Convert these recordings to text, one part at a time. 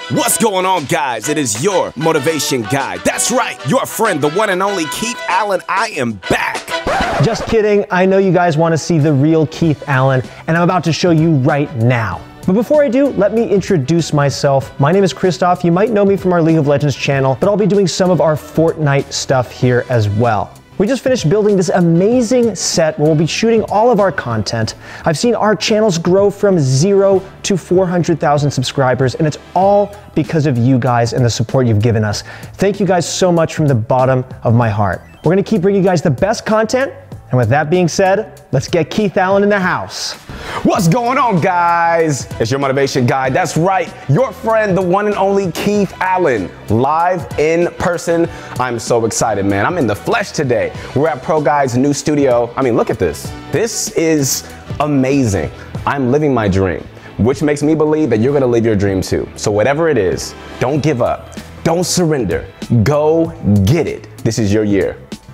What's going on, guys? It is your motivation guy. That's right, your friend, the one and only Keith Allen. I am back. Just kidding. I know you guys want to see the real Keith Allen, and I'm about to show you right now. But before I do, let me introduce myself. My name is Christoph. You might know me from our League of Legends channel, but I'll be doing some of our Fortnite stuff here as well. We just finished building this amazing set where we'll be shooting all of our content. I've seen our channels grow from 0 to 400,000 subscribers, and it's all because of you guys and the support you've given us. Thank you guys so much from the bottom of my heart. We're gonna keep bringing you guys the best content, and with that being said, let's get Keith Allen in the house. What's going on, guys? It's your motivation guy. That's right, your friend, the one and only Keith Allen, live in person. I'm so excited, man. I'm in the flesh today. We're at Pro Guy's new studio. I mean, look at this. This is amazing. I'm living my dream, which makes me believe that you're gonna live your dream too. So whatever it is, don't give up. Don't surrender. Go get it. This is your year.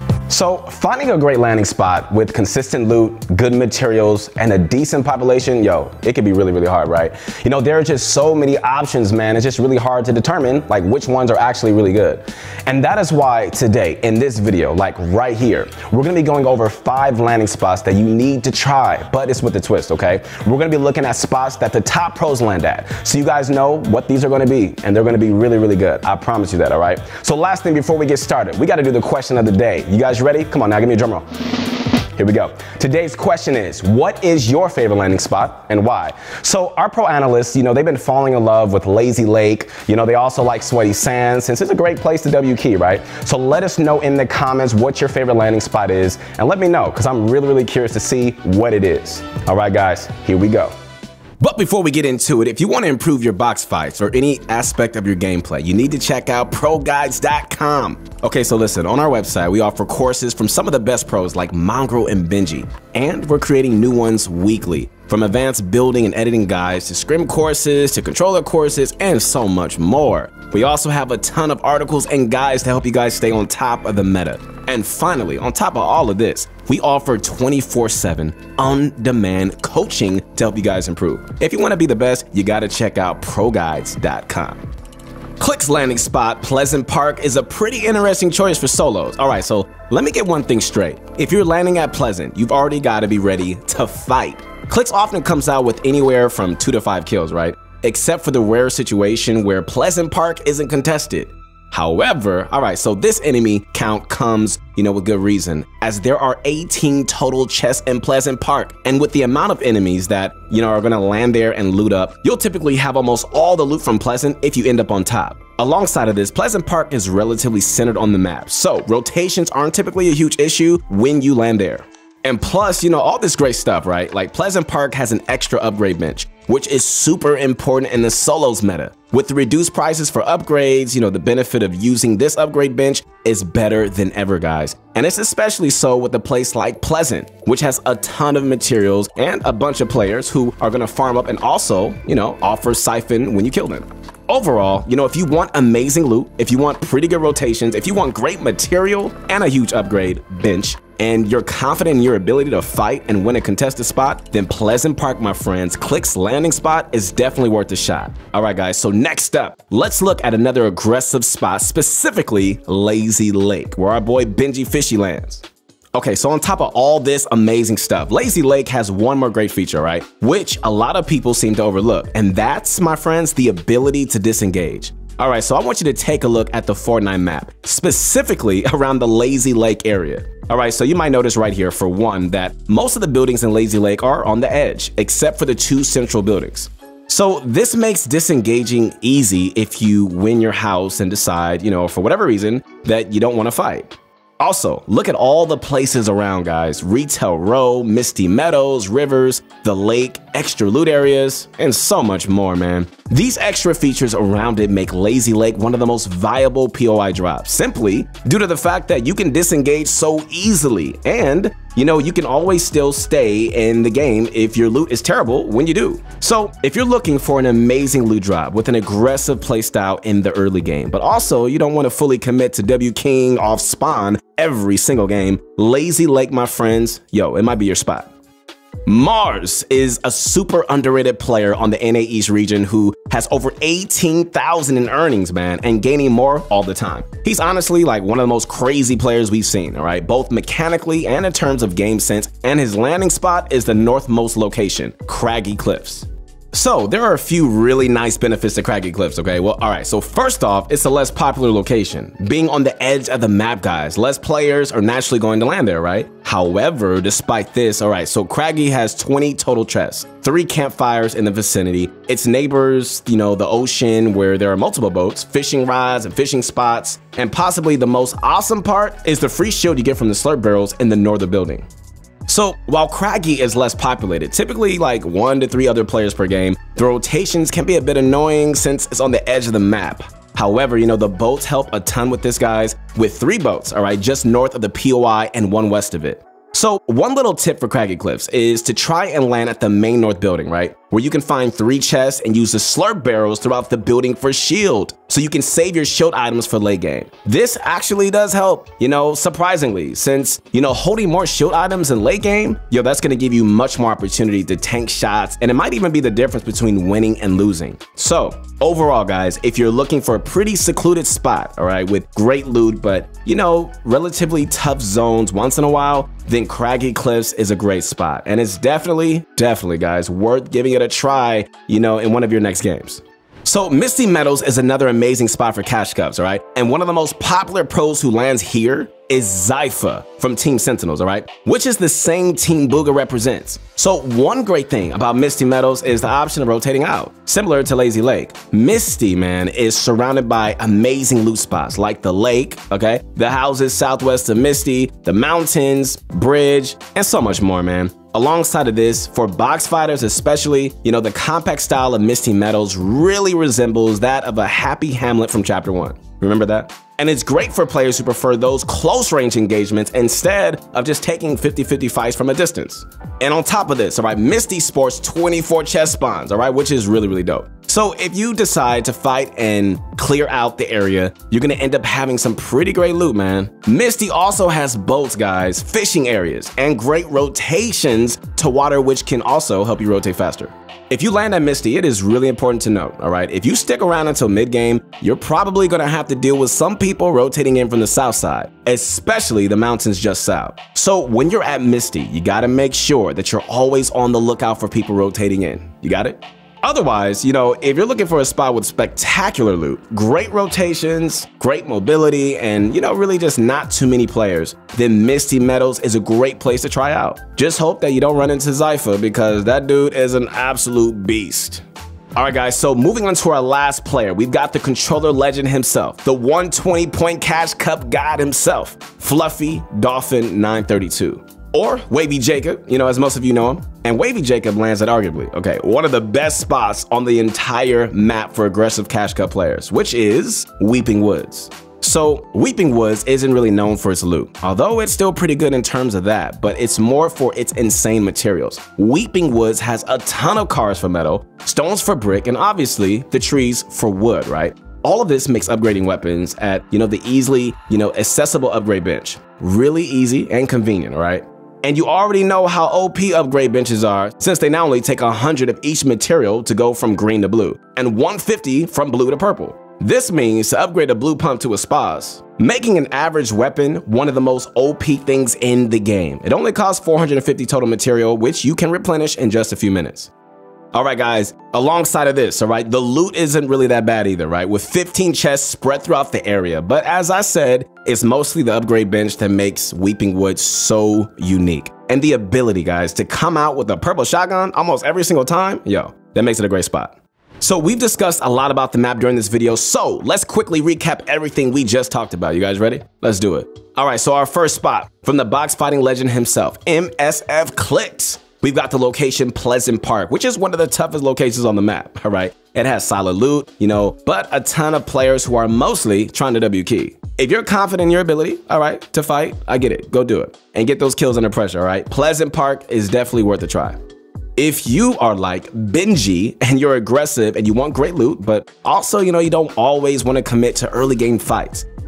So finding a great landing spot with consistent loot, good materials, and a decent population, it can be really, really hard, right? You know, there are just so many options, man. It's just really hard to determine like which ones are actually really good. And that is why today in this video, like right here, we're gonna be going over 5 landing spots that you need to try, but it's with a twist, okay? We're gonna be looking at spots that the top pros land at. So you guys know what these are gonna be, and they're gonna be really, really good. I promise you that, all right? So last thing before we get started, we gotta do the question of the day. You guys ready? Come on now, give me a drum roll. Here we go. Today's question is, what is your favorite landing spot and why? So our pro analysts, they've been falling in love with Lazy Lake. They also like Sweaty Sands since it's a great place to W key, right? So let us know in the comments what your favorite landing spot is and let me know because I'm really, really curious to see what it is. All right, guys, here we go. But before we get into it, if you want to improve your box fights or any aspect of your gameplay, you need to check out ProGuides.com. Okay, so listen, on our website, we offer courses from some of the best pros like Mongraal and Benji, and we're creating new ones weekly. From advanced building and editing guides to scrim courses to controller courses and so much more. We also have a ton of articles and guides to help you guys stay on top of the meta. And finally, on top of all of this, we offer 24/7 on-demand coaching to help you guys improve. If you want to be the best, you got to check out ProGuides.com. Click's landing spot, Pleasant Park, is a pretty interesting choice for solos. All right, so let me get one thing straight. If you're landing at Pleasant, you've already got to be ready to fight. Click's often comes out with anywhere from 2 to 5 kills, right? Except for the rare situation where Pleasant Park isn't contested. However, all right, so this enemy count comes, with good reason, as there are 18 total chests in Pleasant Park. And with the amount of enemies that, are gonna land there and loot up, you'll typically have almost all the loot from Pleasant if you end up on top. Alongside of this, Pleasant Park is relatively centered on the map, so rotations aren't typically a huge issue when you land there. And plus, all this great stuff, right? Like Pleasant Park has an extra upgrade bench, which is super important in the solos meta. With the reduced prices for upgrades, the benefit of using this upgrade bench is better than ever, guys. And it's especially so with a place like Pleasant, which has a ton of materials and a bunch of players who are gonna farm up and also, offer siphon when you kill them. Overall, if you want amazing loot, if you want pretty good rotations, if you want great material and a huge upgrade bench, and you're confident in your ability to fight and win a contested spot, then Pleasant Park, my friends, Click's landing spot is definitely worth a shot. All right, guys, so next up, let's look at another aggressive spot, specifically Lazy Lake, where our boy Benji Fishy lands. Okay, so on top of all this amazing stuff, Lazy Lake has one more great feature, right? Which a lot of people seem to overlook, and that's, my friends, the ability to disengage. All right, so I want you to take a look at the Fortnite map, specifically around the Lazy Lake area. All right, so you might notice right here, for one, that most of the buildings in Lazy Lake are on the edge, except for the 2 central buildings. So this makes disengaging easy if you win your house and decide, for whatever reason, that you don't want to fight. Also, look at all the places around, guys. Retail Row, Misty Meadows, Rivers, the lake, extra loot areas, and so much more, man. These extra features around it make Lazy Lake one of the most viable POI drops, simply due to the fact that you can disengage so easily and you can always still stay in the game if your loot is terrible when you do. So if you're looking for an amazing loot drop with an aggressive playstyle in the early game, but also you don't want to fully commit to W King off spawn every single game, Lazy Lake, my friends, it might be your spot. Mars is a super underrated player on the NA East region who has over 18,000 in earnings, man, and gaining more all the time. He's honestly like one of the most crazy players we've seen, all right, both mechanically and in terms of game sense, and his landing spot is the northmost location, Craggy Cliffs. So there are a few really nice benefits to Craggy Cliffs, okay? Well, all right, so first off, it's a less popular location. Being on the edge of the map, guys, less players are naturally going to land there, right? However, despite this, all right, so Craggy has 20 total chests, 3 campfires in the vicinity, its neighbors, you know, the ocean where there are multiple boats, fishing rods and fishing spots, and possibly the most awesome part is the free shield you get from the slurp barrels in the northern building. So while Craggy is less populated, typically like 1 to 3 other players per game, the rotations can be a bit annoying since it's on the edge of the map. However, you know, the boats help a ton with this, guys, with 3 boats, all right, just north of the POI and 1 west of it. So one little tip for Craggy Cliffs is to try and land at the main north building, right? Where you can find 3 chests and use the slurp barrels throughout the building for shield, so you can save your shield items for late game. This actually does help, you know, surprisingly, since, you know, holding more shield items in late game, yo, that's gonna give you much more opportunity to tank shots, and it might even be the difference between winning and losing. So overall, guys, if you're looking for a pretty secluded spot, all right, with great loot, but, you know, relatively tough zones once in a while, then Craggy Cliffs is a great spot. And it's definitely, guys, worth giving it a try, you know, in one of your next games. So Misty Meadows is another amazing spot for cash cups, all right? And one of the most popular pros who lands here is Zypha from Team Sentinels, all right? Which is the same team Bugha represents. So one great thing about Misty Meadows is the option of rotating out. Similar to Lazy Lake, Misty, man, is surrounded by amazing loot spots like the lake, okay? The houses southwest of Misty, the mountains, bridge, and so much more, man. Alongside of this, for box fighters especially, you know, the compact style of Misty Meadows really resembles that of a Happy Hamlet from Chapter 1. Remember that? And it's great for players who prefer those close range engagements instead of just taking 50-50 fights from a distance. And on top of this, all right, Misty sports 24 chest spawns, all right, which is really dope. So if you decide to fight and clear out the area, you're gonna end up having some pretty great loot, man. Misty also has boats, guys, fishing areas, and great rotations to water, which can also help you rotate faster. If you land at Misty, it is really important to note, all right? If you stick around until mid-game, you're probably gonna have to deal with some people rotating in from the south side, especially the mountains just south. So when you're at Misty, you gotta make sure that you're always on the lookout for people rotating in. You got it? Otherwise, you know, if you're looking for a spot with spectacular loot, great rotations, great mobility, and, you know, really just not too many players, then Misty Meadows is a great place to try out. Just hope that you don't run into Zypha because that dude is an absolute beast. All right, guys, so moving on to our last player, we've got the controller legend himself, the 120-point cash cup god himself, Fluffy Dolphin 932. Or Wavy Jacob, you know, as most of you know him. And Wavy Jacob lands at arguably, okay, one of the best spots on the entire map for aggressive cash cup players, which is Weeping Woods. So Weeping Woods isn't really known for its loot, although it's still pretty good in terms of that, but it's more for its insane materials. Weeping Woods has a ton of cars for metal, stones for brick, and obviously the trees for wood, right? All of this makes upgrading weapons at, you know, the easily, you know, accessible upgrade bench. Really easy and convenient, all right? And you already know how OP upgrade benches are, since they not only take 100 of each material to go from green to blue, and 150 from blue to purple. This means to upgrade a blue pump to a SPAS, making an average weapon one of the most OP things in the game. It only costs 450 total material, which you can replenish in just a few minutes. All right, guys, alongside of this, all right, the loot isn't really that bad either, right? With 15 chests spread throughout the area. But as I said, it's mostly the upgrade bench that makes Weeping Woods so unique. And the ability, guys, to come out with a purple shotgun almost every single time, yo, that makes it a great spot. So we've discussed a lot about the map during this video, so let's quickly recap everything we just talked about. You guys ready? Let's do it. All right, so our first spot from the box fighting legend himself, MSF Clicks. We've got the location Pleasant Park, which is one of the toughest locations on the map, all right? It has solid loot, you know, but a ton of players who are mostly trying to W key. If you're confident in your ability, all right, to fight, I get it, go do it. And get those kills under pressure, all right? Pleasant Park is definitely worth a try. If you are like Benji and you're aggressive and you want great loot, but also, you know, you don't always want to commit to early game fights,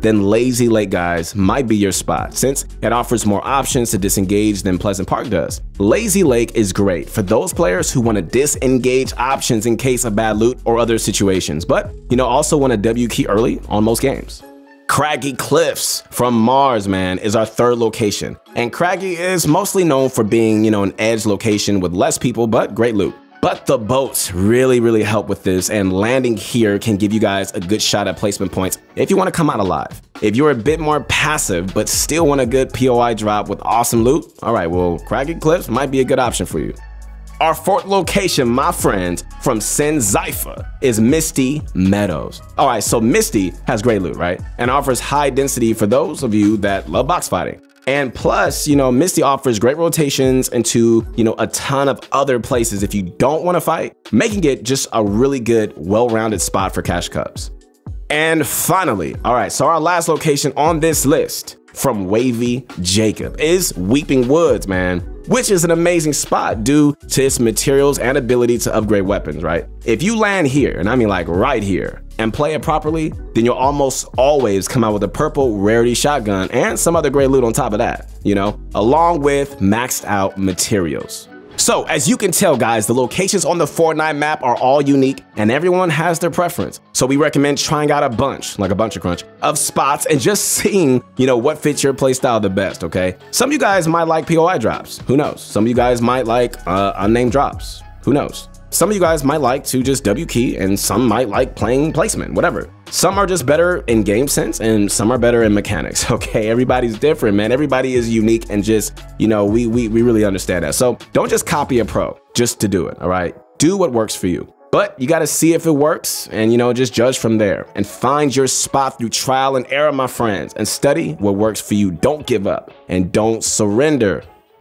then Lazy Lake, guys, might be your spot since it offers more options to disengage than Pleasant Park does. Lazy Lake is great for those players who want to disengage options in case of bad loot or other situations, but also want a W key early on most games. Craggy Cliffs from Mars, man, is our third location. And Craggy is mostly known for being, an edge location with less people, but great loot. But the boats really help with this, and landing here can give you guys a good shot at placement points if you want to come out alive. If you're a bit more passive, but still want a good POI drop with awesome loot, all right, well, Craggy Cliffs might be a good option for you. Our fourth location, my friends, from Senzyfa is Misty Meadows. All right, so Misty has great loot, right? And offers high density for those of you that love box fighting. And plus, Misty offers great rotations into, a ton of other places if you don't want to fight, making it just a really good, well-rounded spot for cash cups. And finally, all right, so our last location on this list from Wavy Jacob is Weeping Woods, man, which is an amazing spot due to its materials and ability to upgrade weapons, right? If you land here, and I mean like right here, and play it properly, then you'll almost always come out with a purple rarity shotgun and some other great loot on top of that, along with maxed out materials. So as you can tell, guys, the locations on the Fortnite map are all unique and everyone has their preference. So we recommend trying out a bunch of crunch, of spots and just seeing, what fits your playstyle the best, okay? Some of you guys might like POI drops. Who knows? Some of you guys might like unnamed drops. Who knows? Some of you guys might like to just W key and some might like playing placement, whatever. Some are just better in game sense and some are better in mechanics, okay? Everybody's different, man. Everybody is unique and just, we really understand that. So don't just copy a pro just to do it, all right? Do what works for you. But you gotta see if it works and, just judge from there and find your spot through trial and error, my friends, and study what works for you. Don't give up and don't surrender.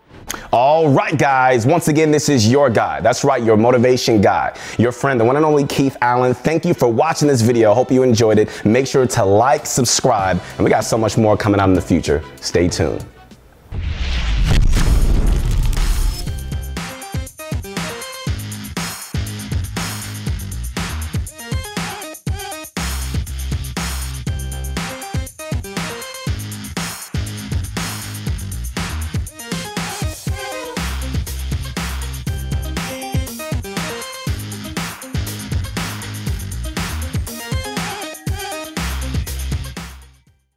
All right, guys, once again, this is your guy. That's right, your motivation guy, your friend, the one and only Keith Allen. Thank you for watching this video. Hope you enjoyed it. Make sure to like, subscribe, and we got so much more coming out in the future. Stay tuned.